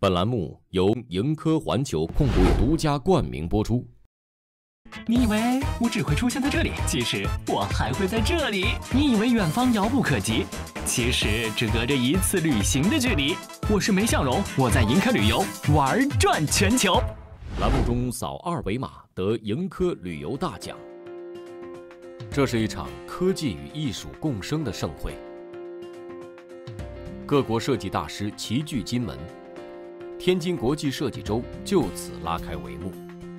本栏目由盈科环球控股独家冠名播出。 你以为我只会出现在这里，其实我还会在这里。你以为远方遥不可及，其实只隔着一次旅行的距离。我是梅向荣，我在盈科旅游玩转全球。 栏目中扫2维码得盈科旅游大奖。这是一场科技与艺术共生的盛会，各国设计大师齐聚金门，天津国际设计周就此拉开帷幕。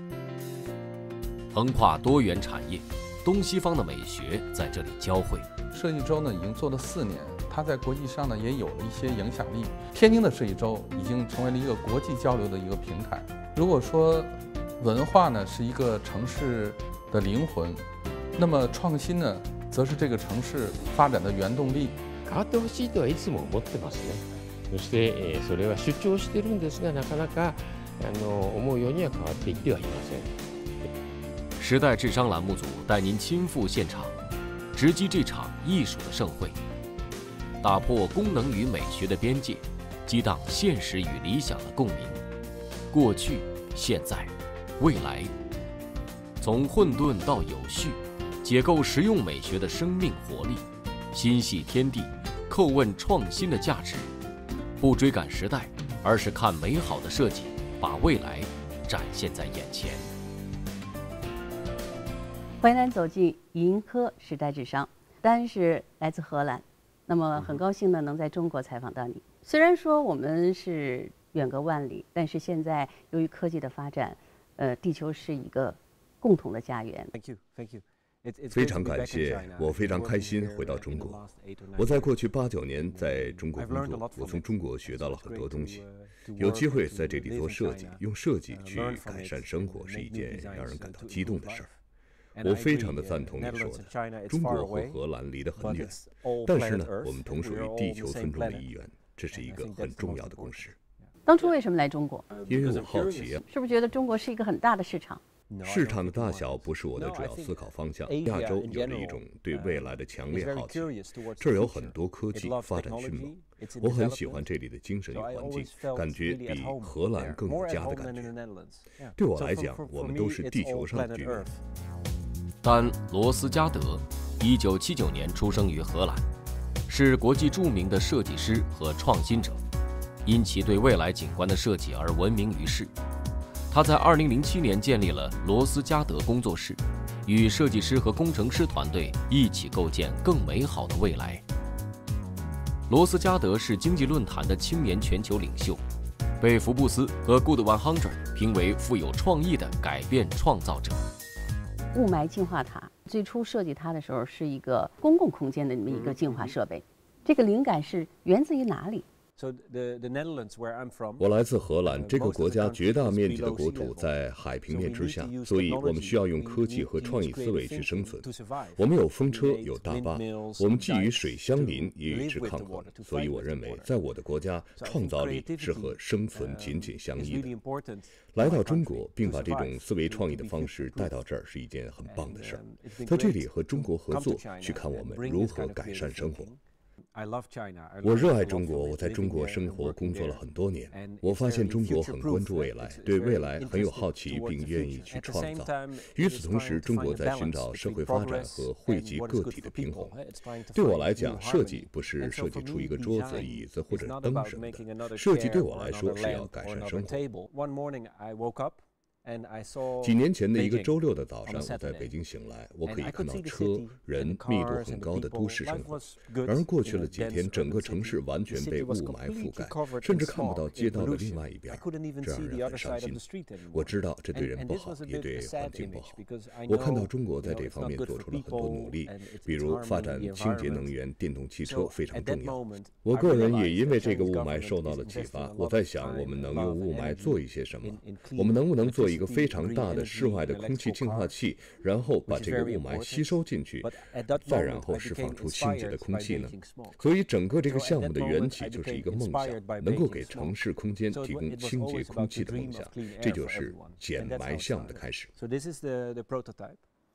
横跨多元产业，东西方的美学在这里交汇。 设计周呢已经做了4年，它在国际上呢也有了一些影响力。天津的设计周已经成为了一个国际交流的一个平台。如果说文化呢是一个城市的灵魂，那么创新呢则是这个城市发展的原动力。 変わってほしいとはいつも思ってますね。そしてそれは主張してるんですが、なかなか思うようには変わっていってはいません。 时代智商栏目组带您亲赴现场，直击这场艺术的盛会，打破功能与美学的边界，激荡现实与理想的共鸣。过去、现在、未来，从混沌到有序，解构实用美学的生命活力，心系天地，叩问创新的价值。不追赶时代，而是看美好的设计，把未来展现在眼前。 欢迎大家走进盈科时代智商，丹是来自荷兰，那么很高兴呢能在中国采访到你。虽然说我们是远隔万里，但是现在由于科技的发展，地球是一个共同的家园。 Thank you. 非常感谢，我非常开心回到中国。我在过去8、9年在中国工作，我从中国学到了很多东西。有机会在这里做设计，用设计去改善生活，是一件让人感到激动的事儿。我非常的赞同你说的，中国和荷兰离得很远，但是呢，我们同属于地球村中的一员，这是一个很重要的共识。 当初为什么来中国？ 因为我好奇啊， 是不是觉得中国是一个很大的市场？ 市场的大小不是我的主要思考方向。亚洲有着一种对未来的强烈好奇，这儿有很多科技发展迅猛，我很喜欢这里的精神与环境，感觉比荷兰更有家的感觉。对我来讲，我们都是地球上的居民。 丹·罗斯加德，1979年出生于荷兰，是国际著名的设计师和创新者，因其对未来景观的设计而闻名于世。他在2007年建立了罗斯加德工作室，与设计师和工程师团队一起构建更美好的未来。罗斯加德是经济论坛的青年全球领袖，被福布斯和 Good 100评为富有创意的改变创造者。 雾霾净化塔最初设计它的时候是一个公共空间的这么一个净化设备，这个灵感是源自于哪里？ 我来自荷兰，这个国家绝大面积的国土在海平面之下，所以我们需要用科技和创意思维去生存。我们有风车，有大坝，我们既与水相邻，也与之抗衡。所以我认为，在我的国家，创造力是和生存紧紧相依的。来到中国，并把这种思维创意的方式带到这儿，是一件很棒的事儿。在这里和中国合作，去看我们如何改善生活。我热爱中国，我在中国生活工作了很多年。我发现中国很关注未来，对未来很有好奇，并愿意去创造。与此同时，中国在寻找社会发展和惠及个体的平衡。对我来讲，设计不是设计出一个桌子、椅子或者灯什么的，设计对我来说是要改善生活。几年前的一个周六的早上，我在北京醒来，我可以看到车、人密度很高的都市生活。然而过去了几天，整个城市完全被雾霾覆盖，甚至看不到街道的另外一边，这让人很伤心。我知道这对人不好，也对环境不好。我看到中国在这方面做出了很多努力，比如发展清洁能源、电动汽车非常重要。我个人也因为这个雾霾受到了启发。我在想，我们能用雾霾做一些什么？我们能不能做一个非常大的室外的空气净化器，然后把这个雾霾吸收进去，再然后释放出清洁的空气呢？所以整个这个项目的缘起就是一个梦想，能够给城市空间提供清洁空气的梦想，这就是减霾项目的开始。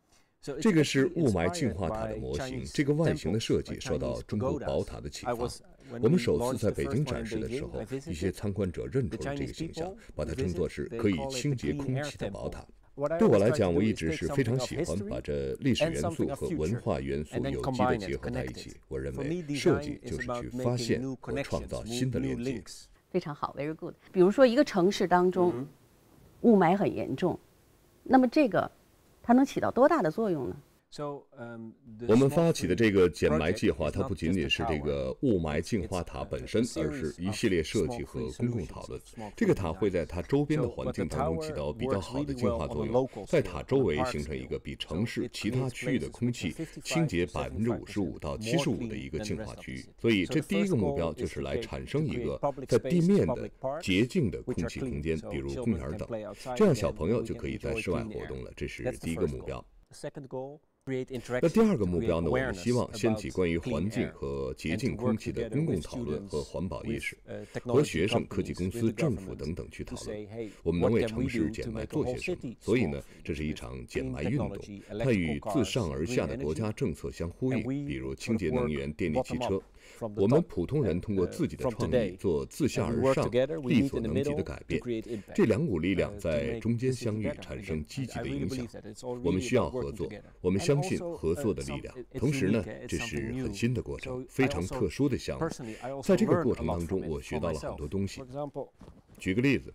这个是雾霾净化塔的模型，这个外形的设计受到中国宝塔的启发。我们首次在北京展示的时候，一些参观者认出了这个形象，把它称作是可以清洁空气的宝塔。对我来讲，我一直是非常喜欢把这历史元素和文化元素有机地结合在一起。我认为设计就是去发现和创造新的连接。 非常好 ，very good。比如说一个城市当中，雾霾很严重，那么这个它能起到多大的作用呢？ 我们发起的这个减霾计划，它不仅仅是这个雾霾净化塔本身，而是一系列设计和公共讨论。这个塔会在它周边的环境当中起到比较好的净化作用，在塔周围形成一个比城市其他区域的空气清洁55%到75%的一个净化区域。所以，这第一个目标就是来产生一个在地面的洁净的空气空间，比如公园等，这样小朋友就可以在室外活动了。这是第一个目标。那第二个目标呢？我们希望掀起关于环境和洁净空气的公共讨论和环保意识，和学生、科技公司、政府等等去讨论，我们能为城市减霾做些什么。所以呢，这是一场减霾运动，它与自上而下的国家政策相呼应，比如清洁能源、电力汽车。我们普通人通过自己的创意做自下而上、力所能及的改变，这两股力量在中间相遇，产生积极的影响。我们需要合作，我们相信合作的力量。同时呢，这是很新的过程，非常特殊的项目。在这个过程当中，我学到了很多东西。举个例子，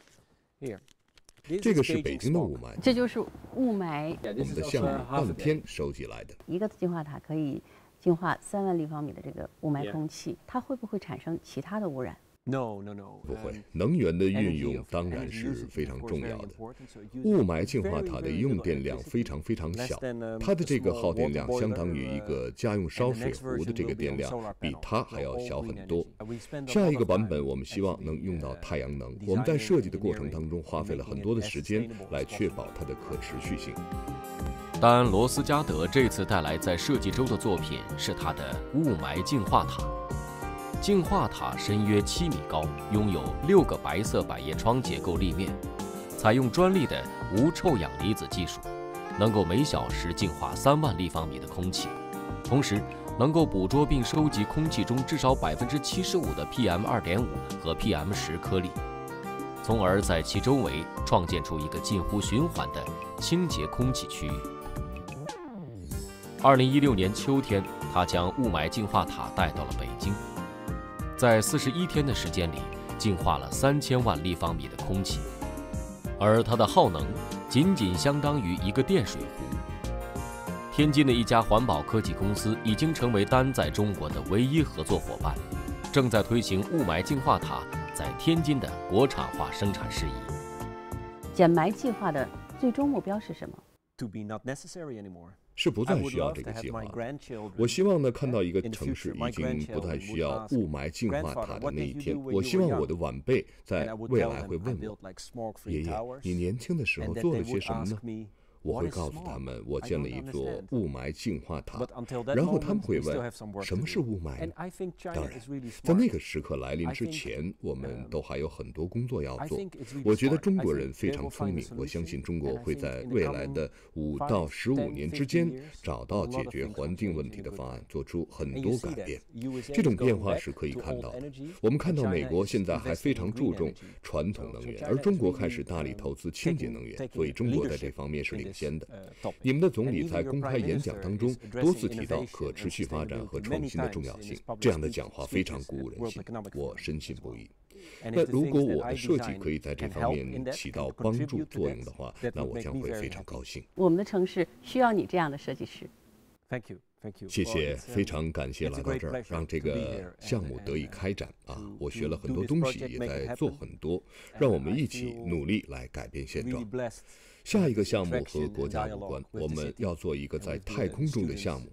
这个是北京的雾霾， 这就是雾霾。 我们的项目半天收集来的。 一个净化塔可以净化3万立方米的这个雾霾空气，它会不会产生其他的污染？ 不会，能源的运用当然是非常重要的。雾霾净化塔的用电量非常小，它的这个耗电量相当于一个家用烧水壶的这个电量，比它还要小很多。下一个版本我们希望能用到太阳能。我们在设计的过程当中花费了很多的时间来确保它的可持续性。 丹·罗斯加德这次带来在设计周的作品是他的雾霾净化塔。净化塔深约7米高，拥有6个白色百叶窗结构立面，采用专利的无臭氧离子技术，能够每小时净化3万立方米的空气，同时能够捕捉并收集空气中至少75%的 PM2.5 和 PM10颗粒，从而在其周围创建出一个近乎循环的清洁空气区域。2016年秋天，他将雾霾净化塔带到了北京，在41天的时间里，净化了3000万立方米的空气，而它的耗能仅相当于一个电水壶。天津的一家环保科技公司已经成为丹在中国的唯一合作伙伴，正在推行雾霾净化塔在天津的国产化生产事宜。 减霾计划的最终目标是什么？ 是不再需要这个计划。我希望呢，看到一个城市已经不再需要雾霾净化塔的那一天。我希望我的晚辈在未来会问我：爷爷，你年轻的时候做了些什么呢？我会告诉他们，我建了一座雾霾净化塔，然后他们会问，什么是雾霾呢？当然，在那个时刻来临之前，我们都还有很多工作要做。我觉得中国人非常聪明，我相信中国会在未来的5到15年之间找到解决环境问题的方案，做出很多改变。这种变化是可以看到的。我们看到美国现在还非常注重传统能源，而中国开始大力投资清洁能源，所以中国在这方面是领先的。你们的总理在公开演讲当中多次提到可持续发展和创新的重要性，这样的讲话非常鼓舞人心，我深信不疑。那如果我的设计可以在这方面起到帮助作用的话，那我将会非常高兴。 我们的城市需要你这样的设计师。 谢谢，非常感谢来到这儿，让这个项目得以开展啊！我学了很多东西，也在做很多，让我们一起努力来改变现状。下一个项目和国家有关，我们要做一个在太空中的项目。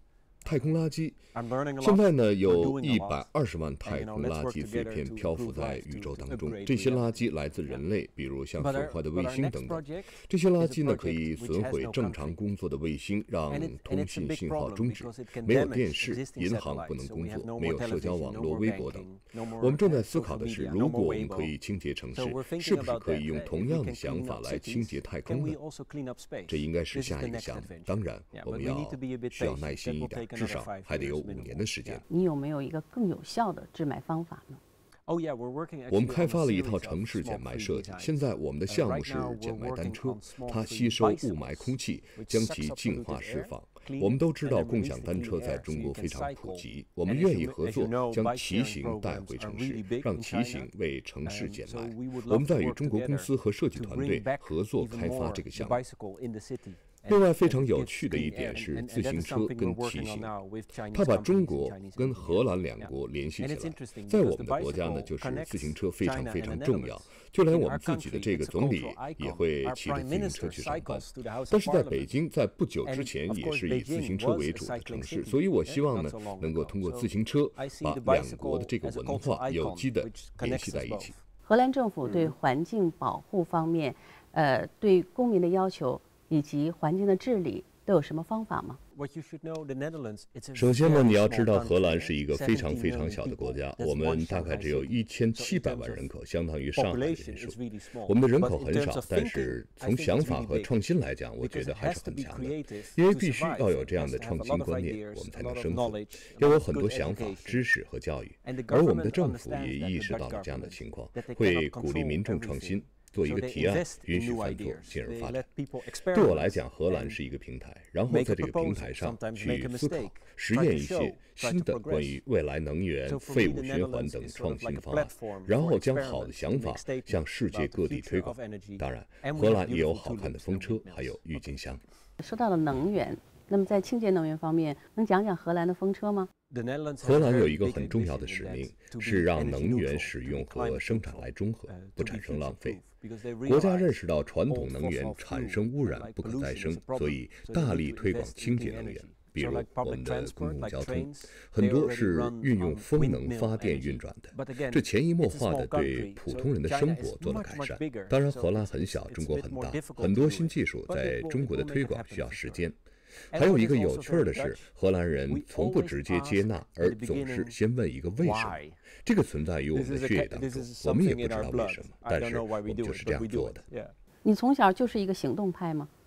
太空垃圾。现在呢，有120万太空垃圾碎片漂浮在宇宙当中，这些垃圾来自人类，比如像损坏的卫星等等。这些垃圾呢，可以损毁正常工作的卫星，让通信信号终止，没有电视，银行不能工作，没有社交网络、微博等。我们正在思考的是，如果我们可以清洁城市，是不是可以用同样的想法来清洁太空呢？这应该是下一个项目。当然，我们需要耐心一点，至少还得有5年的时间。 你有没有一个更有效的治霾方法呢？ 我们开发了一套城市减霾设计，现在我们的项目是减霾单车，它吸收雾霾空气，将其净化释放。我们都知道共享单车在中国非常普及，我们愿意合作，将骑行带回城市，让骑行为城市减霾。我们在与中国公司和设计团队合作开发这个项目。另外非常有趣的一点是自行车跟骑行，它把中国跟荷兰2国联系起来。在我们的国家呢，就是自行车非常非常重要，就连我们自己的这个总理也会骑着自行车去上班。但是在北京，在不久之前也是以自行车为主的城市，所以我希望呢，能够通过自行车把2国的这个文化有机的联系在一起。 荷兰政府对环境保护方面，对公民的要求以及环境的治理都有什么方法吗？ 首先呢，你要知道荷兰是一个非常非常小的国家，我们大概只有1700万人口，相当于上海的人数。我们的人口很少，但是从想法和创新来讲，我觉得还是很强的。因为必须要有这样的创新观念，我们才能生存。要有很多想法、知识和教育，而我们的政府也意识到了这样的情况，会鼓励民众创新。做一个提案，允许犯错，进而发展。对我来讲，荷兰是一个平台，然后在这个平台上去思考、实验一些新的关于未来能源、废物循环等创新方案，然后将好的想法向世界各地推广。当然，荷兰也有好看的风车，还有郁金香。 说到了能源，那么在清洁能源方面，能讲讲荷兰的风车吗？ 荷兰有一个很重要的使命，是让能源使用和生产来中和，不产生浪费。国家认识到传统能源产生污染不可再生，所以大力推广清洁能源。比如我们的公共交通，很多是运用风能发电运转的，这潜移默化地对普通人的生活做了改善。当然，荷兰很小，中国很大，很多新技术在中国的推广需要时间。还有一个有趣的是，荷兰人从不直接接纳，而总是先问一个为什么。这个存在于我们的血液当中，我们也不知道为什么，但是我们就是这样做的。 你从小就是一个行动派吗？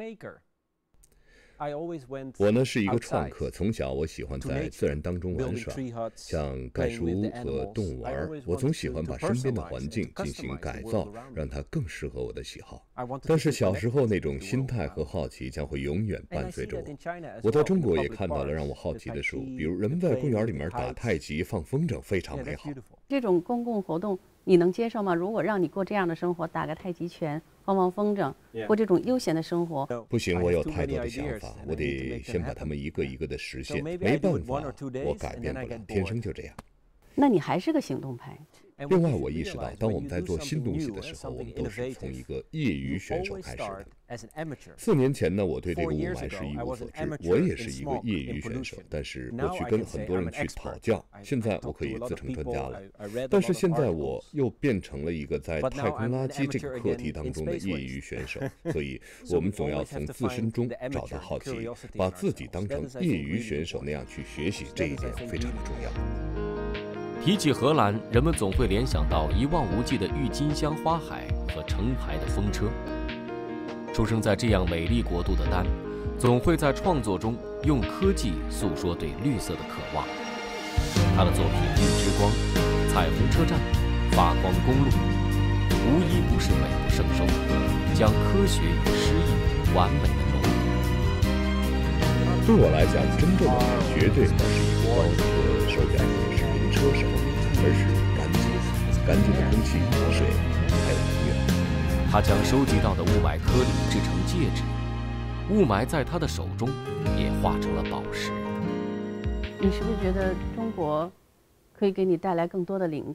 我呢是一个创客，从小我喜欢在自然当中玩耍，像盖树屋和动物玩。我总喜欢把身边的环境进行改造，让它更适合我的喜好。但是小时候那种心态和好奇将会永远伴随着我。我在中国也看到了让我好奇的事物，比如人们在公园里面打太极、放风筝，非常美好。 这种公共活动你能接受吗？如果让你过这样的生活，打个太极拳，放放风筝，过这种悠闲的生活， 不行，我有太多的想法，我得先把它们一个一个的实现。没办法，我改变不了，天生就这样。 那你还是个行动派。 另外，我意识到，当我们在做新东西的时候，我们都是从一个业余选手开始的。4年前呢，我对这个雾霾是一无所知，我也是一个业余选手，但是过去跟很多人去讨教，现在我可以自成专家了。但是现在我又变成了一个在太空垃圾这个课题当中的业余选手，所以我们总要从自身中找到好奇，把自己当成业余选手那样去学习，这一点非常的重要。 提起荷兰，人们总会联想到一望无际的郁金香花海和成排的风车。出生在这样美丽国度的丹，总会在创作中用科技诉说对绿色的渴望。他的作品《绿之光》《彩虹车站》《发光公路》，无一不是美不胜收，将科学与诗意完美的融合。 对我来讲，真正的美绝对不是一个高和手表或者是名车手，而是干净的空气、水还有能源。 他将收集到的雾霾颗粒制成戒指，雾霾在他的手中也化成了宝石。 你是不是觉得中国可以给你带来更多的灵感？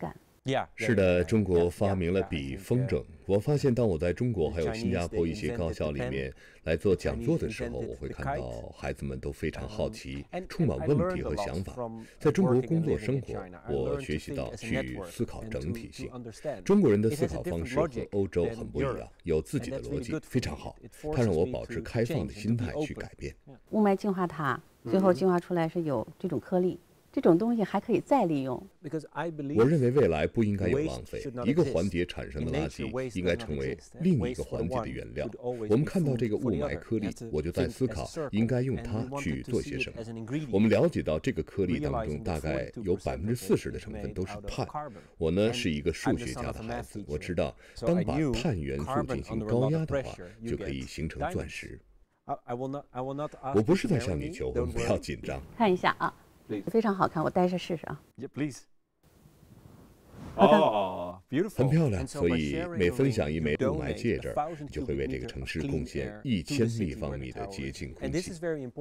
是的，中国发明了笔风筝。我发现，当我在中国还有新加坡一些高校里面来做讲座的时候，我会看到孩子们都非常好奇，充满问题和想法。在中国工作生活，我学习到去思考整体性。中国人的思考方式和欧洲很不一样，有自己的逻辑，非常好。它让我保持开放的心态去改变。 雾霾净化塔最后净化出来是有这种颗粒。这种东西还可以再利用。 我认为未来不应该有浪费，一个环节产生的垃圾应该成为另一个环节的原料。我们看到这个雾霾颗粒，我就在思考应该用它去做些什么。我们了解到这个颗粒当中大概有40%的成分都是碳。我呢是一个数学家的孩子，我知道当把碳元素进行高压的话，就可以形成钻石。我不是在向你求婚，不要紧张。 看一下啊。非常好看，我戴着试试啊。 哦，很漂亮。所以每分享一枚雾霾戒指，就会为这个城市贡献1000立方米的洁净空气。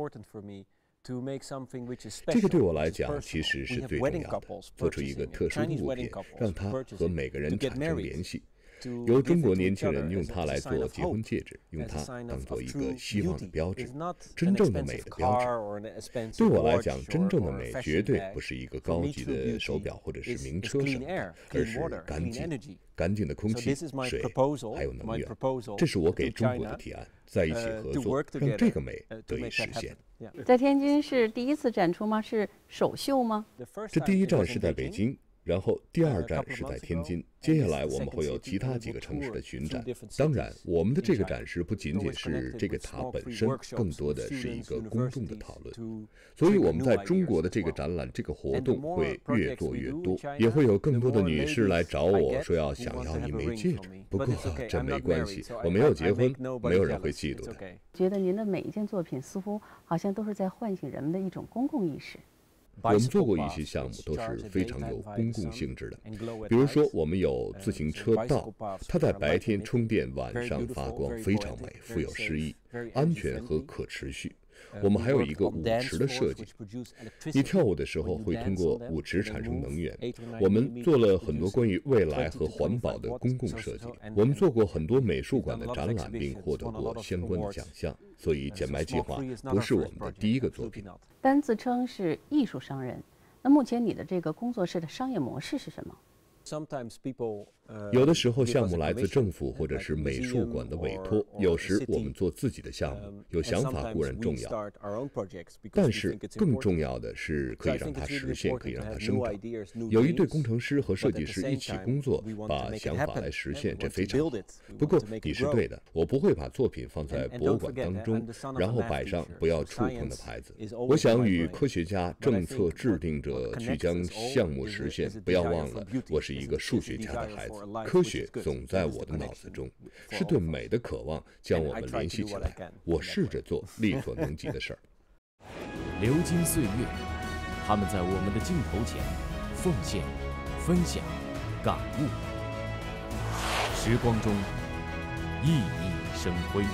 这个对我来讲其实是最重要的，做出一个特殊的物品，让它和每个人产生联系。由中国年轻人用它来做结婚戒指，用它当做一个希望的标志，真正的美的标志。对我来讲，真正的美绝对不是一个高级的手表或者是名车什么的，而是干净的空气、水还有能源。这是我给中国的提案，在一起合作，让这个美得以实现。 在天津是第一次展出吗？是首秀吗？ 这第一站是在北京。然后第2站是在天津，接下来我们会有其他几个城市的巡展。当然，我们的这个展示不仅仅是这个塔本身，更多的是一个公众的讨论。所以我们在中国的这个展览、这个活动会越做越多，也会有更多的女士来找我说想要一枚戒指。不过这没关系，我没有结婚，没有人会嫉妒的。 觉得您的每一件作品似乎好像都是在唤醒人们的一种公共意识。 我们做过一些项目，都是非常有公共性质的。比如说，我们有自行车道，它在白天充电，晚上发光，非常美，富有诗意，安全和可持续。我们还有一个舞池的设计，你跳舞的时候会通过舞池产生能源。我们做了很多关于未来和环保的公共设计。我们做过很多美术馆的展览，并获得过相关的奖项。所以减霾计划不是我们的第一个作品。 丹自称是艺术商人，那目前你的这个工作室的商业模式是什么？ 有的时候项目来自政府或者是美术馆的委托，有时我们做自己的项目。有想法固然重要，但是更重要的是可以让它实现，可以让它生长。有一对工程师和设计师一起工作，把想法来实现，这非常好。不过你是对的，我不会把作品放在博物馆当中，然后摆上不要触碰的牌子。我想与科学家、政策制定者去将项目实现。不要忘了，我是一个数学家的孩子。科学总在我的脑子中，是对美的渴望将我们联系起来。我试着做力所能及的事儿。 流金岁月，他们在我们的镜头前奉献、分享、感悟，时光中熠熠生辉。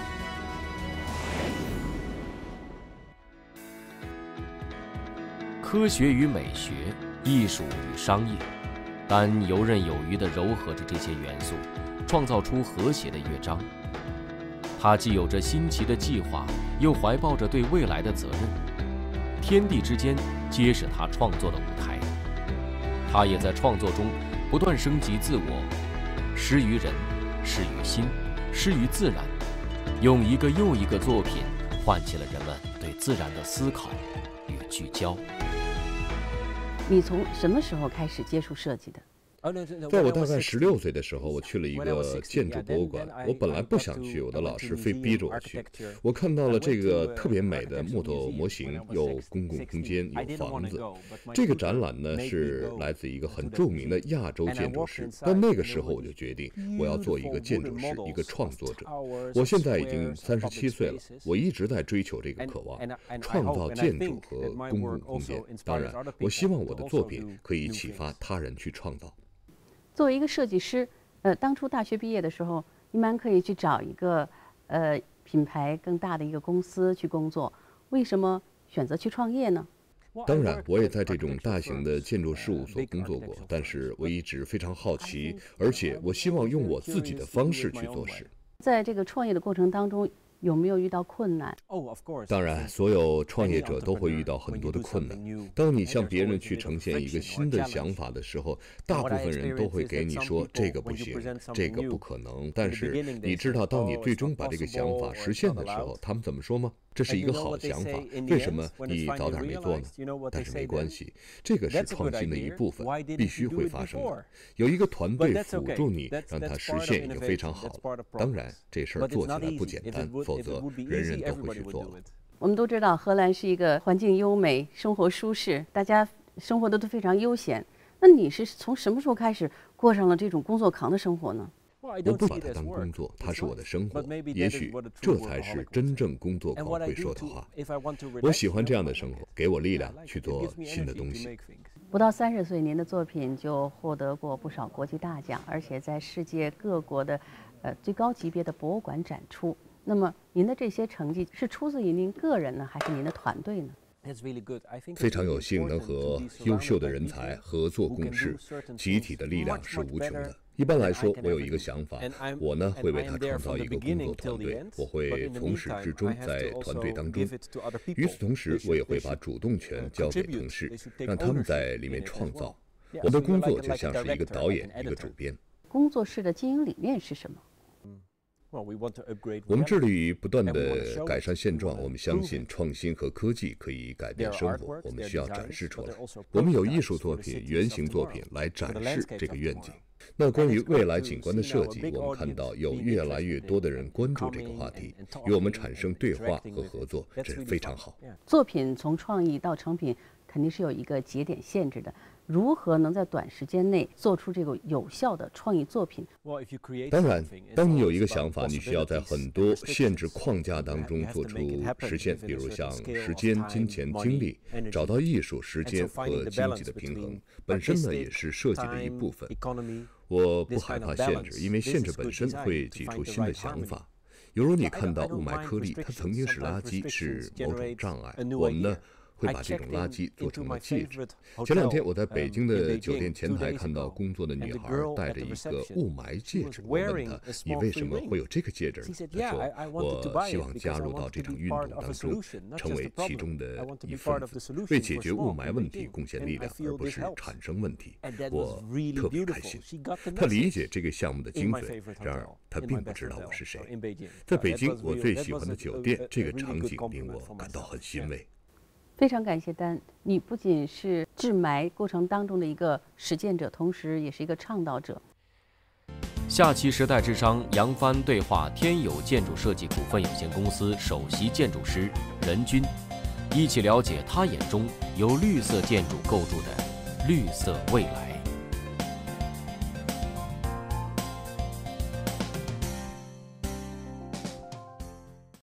科学与美学，艺术与商业。丹游刃有余地糅合着这些元素，创造出和谐的乐章。他既有着新奇的计划，又怀抱着对未来的责任。天地之间皆是他创作的舞台。他也在创作中不断升级自我，施于人，施于心，施于自然，用一个又一个作品唤起了人们对自然的思考与聚焦。 你从什么时候开始接触设计的？ 在我大概16岁的时候，我去了一个建筑博物馆。我本来不想去，我的老师非逼着我去。我看到了这个特别美的木头模型，有公共空间，有房子。这个展览呢是来自一个很著名的亚洲建筑师。但那个时候我就决定，我要做一个建筑师，一个创作者。我现在已经37岁了，我一直在追求这个渴望，创造建筑和公共空间。当然，我希望我的作品可以启发他人去创造。 作为一个设计师，当初大学毕业的时候，一般可以去找一个品牌更大的一个公司去工作，为什么选择去创业呢？ 当然，我也在这种大型的建筑事务所工作过，但是我一直非常好奇，而且我希望用我自己的方式去做事。 在这个创业的过程当中，有没有遇到困难？ 当然，所有创业者都会遇到很多的困难。当你向别人去呈现一个新的想法的时候，大部分人都会给你说这个不行，这个不可能。但是你知道，当你最终把这个想法实现的时候，他们怎么说吗？这是一个好想法，为什么你早点没做呢？但是没关系，这个是创新的一部分，必须会发生的。有一个团队辅助你，让它实现也就非常好了。当然，这事儿做起来不简单，否则人人都会去做了。 我们都知道，荷兰是一个环境优美、生活舒适，大家生活的都非常悠闲。那你是从什么时候开始过上了这种工作狂的生活呢？ 我不把它当工作，它是我的生活。也许这才是真正工作狂会说的话。我喜欢这样的生活，给我力量去做新的东西。 不到30岁，您的作品就获得过不少国际大奖，而且在世界各国的最高级别的博物馆展出。那么您的这些成绩是出自于您个人呢，还是您的团队呢？ 非常有幸能和优秀的人才合作共事，集体的力量是无穷的。一般来说，我有一个想法，我呢会为他创造一个工作团队，我会从始至终在团队当中。与此同时，我也会把主动权交给同事，让他们在里面创造。我的工作就像是一个导演，一个主编。 工作室的经营理念是什么？ 我们致力于不断地改善现状，我们相信创新和科技可以改变生活，我们需要展示出来。我们有艺术作品、原型作品来展示这个愿景。那关于未来景观的设计，我们看到有越来越多的人关注这个话题，与我们产生对话和合作，这非常好。 作品从创意到成品肯定是有一个节点限制的，如何能在短时间内做出这个有效的创意作品？ 当然，当你有一个想法，你需要在很多限制框架当中做出实现，比如像时间、金钱、精力，找到艺术、时间和经济的平衡，本身呢也是设计的一部分。我不害怕限制，因为限制本身会挤出新的想法。犹如你看到雾霾颗粒，它曾经是垃圾，是某种障碍。我们呢会把这种垃圾做成了戒指。前2天我在北京的酒店前台看到工作的女孩戴着一个雾霾戒指，我问她：“你为什么会有这个戒指呢？”她说：“我希望加入到这场运动当中，成为其中的一份子，为解决雾霾问题贡献力量，而不是产生问题。”我特别开心。她理解这个项目的精髓，然而她并不知道我是谁。在北京，我最喜欢的酒店，这个场景令我感到很欣慰。 非常感谢丹，你不仅是治霾过程当中的一个实践者，同时也是一个倡导者。 下期时代之声扬帆对话天友建筑设计股份有限公司首席建筑师任军，一起了解他眼中由绿色建筑构筑的绿色未来。